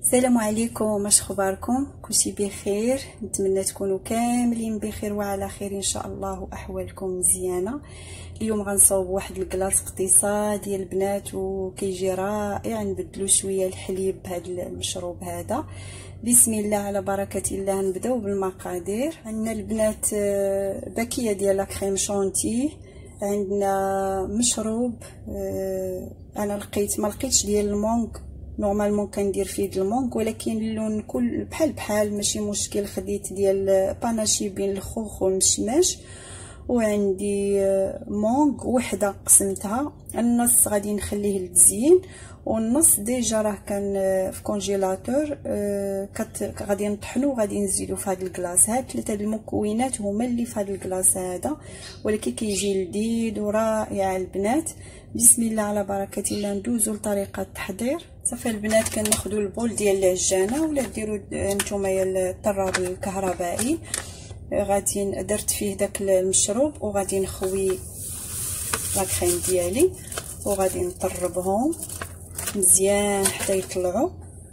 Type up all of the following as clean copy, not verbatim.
السلام عليكم، اش اخباركم؟ كلشي بخير، نتمنى تكونوا كاملين بخير وعلى خير ان شاء الله واحوالكم مزيانه. اليوم غنصاوب واحد الكلاص اقتصادي ديال البنات وكيجي رائع. نبدلوا شويه الحليب بهذا المشروب هذا. بسم الله على بركه الله. نبداو بالمقادير. عندنا البنات باكيه ديال لا كريم شونتي، عندنا مشروب انا ما لقيتش ديال المونغ، نورمالمون كندير فيه د المونغ ولكن اللون كل بحال ماشي مشكل. خديت ديال باناشي بين الخوخ والمشماش، وعندي مونغ وحده قسمتها، النص غادي نخليه للتزيين والنص ديجا راه كان في كونجيلاتور. غادي نطحنو وغادي نزيدو في هذا الكلاص. هاد ثلاثه المكونات هما اللي في هذا الكلاص هذا، ولكن كيجي لذيذ ورائع البنات. بسم الله على بركه الله. ندوزو لطريقه التحضير. صافي البنات، كناخذوا البول ديال العجانه ولا ديروا نتوما الطراب الكهربائي. غادي درت فيه داك المشروب وغادي نخوي لا كريم ديالي وغادي نطربهم مزيان حتى يطلعوا.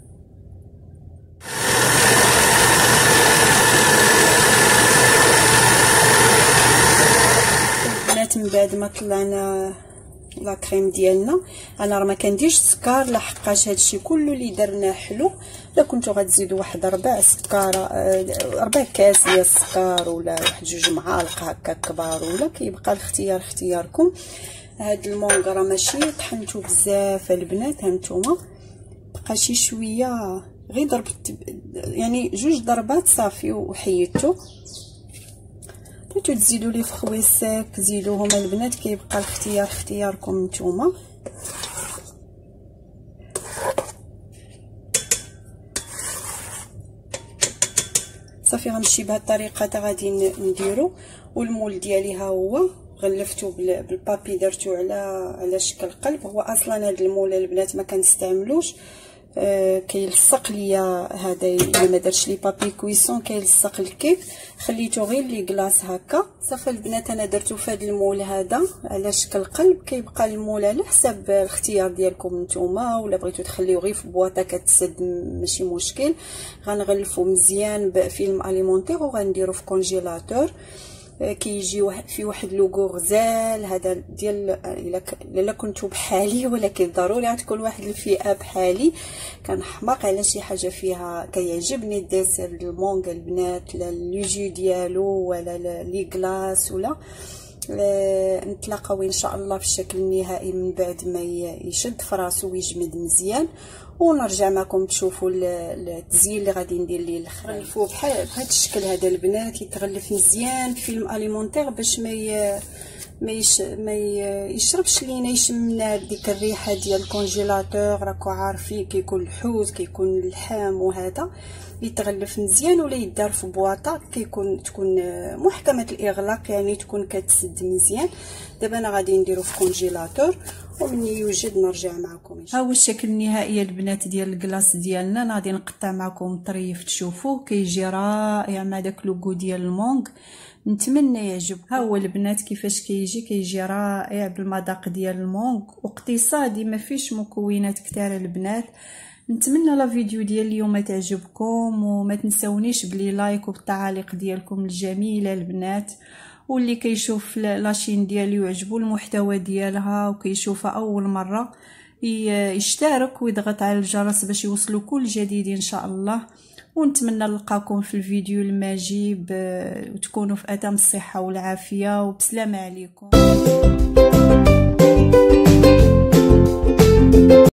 البنات من بعد ما طلعنا لا كريم ديالنا، انا راه ما كنديرش السكر لحقاش هادشي كله اللي درناه حلو. الا كنتو غتزيدوا واحد 4 كاس ديال السكر ولا واحد 2 معالق هكا كبار، ولا كيبقى الاختيار اختياركم. هاد المونغ راه ماشي طحنتو بزاف البنات، هانتوما بقى شي شويه، غير ضربت يعني 2 ضربات صافي وحيدتو. بغيتو تزيدوا ليه في خويساك زيدوهم البنات، كيبقى الاختيار اختياركم نتوما. صافي غنمشي بهذه الطريقه حتى غادي نديرو. والمول ديالي ها هو غلفتو بالبابي، درتو على شكل قلب. هو اصلا هذا المول البنات ما كنستعملوش، كيلصق ليا هذا الا ما درتش لي بابي كويسون كيلصق الكيك، خليته غير لي كلاص هكا. صافي البنات، انا درتو في هذا المول هذا على شكل قلب. كيبقى المول على حسب الاختيار ديالكم نتوما، ولا بغيتو تخليو غير في بواطه كتسد ماشي مشكل. غنغلفو مزيان بفيلم اليمونتير وغنديرو في كونجيلاتور. كيجي في واحد لوغو غزال هذا ديال الا كنتو بحالي، ولكن ضروري تكون واحد الفئه بحالي. كنحماق على شي حاجه فيها كيعجبني الديسير المونغ البنات، لا لوجي ديالو ولا لي كلاص ولا. نتلاقاو ان شاء الله في الشكل النهائي من بعد ما يشد فراسو ويجمد مزيان، ونرجع معكم تشوفوا التزيين اللي غادي ندير ليه الاخر. غنلفوه بحال بهذا الشكل هذا البنات، يتغلف مزيان في فيلم اليمونتير باش ما يشربش لينا، يشمنا ديك الريحه ديال الكونجيلاتور. راكو عارفين كيكون الحوت كيكون اللحام، وهذا يتغلف مزيان ولا يدار في بواطه تكون محكمه الاغلاق، يعني تكون كتسد مزيان. دابا انا غادي نديرو في كونجيلاتور ومني يوجد نرجع معكم. ها هو الشكل النهائي البنات ديال الكلاص ديالنا. انا غادي نقطع معكم طريف تشوفوه، كيجي رائع مع داك لوغو ديال المونغ. نتمنى يعجبكم. ها هو البنات كيفاش كيجي رائع بالمذاق ديال المونغ، واقتصادي ما فيش مكونات كثيره البنات. نتمنى لا فيديو ديال اليوم تعجبكم، وما تنسونيش بلي لايك وبالتعاليق ديالكم الجميله البنات. واللي كيشوف لاشين ديالي ويعجبو المحتوى ديالها وكيشوفها اول مره يشترك ويضغط على الجرس باش يوصلوا كل جديد ان شاء الله. ونتمنى نلقاكم في الفيديو المجيب، وتكونوا في اتم الصحه والعافيه، وبسلامه عليكم.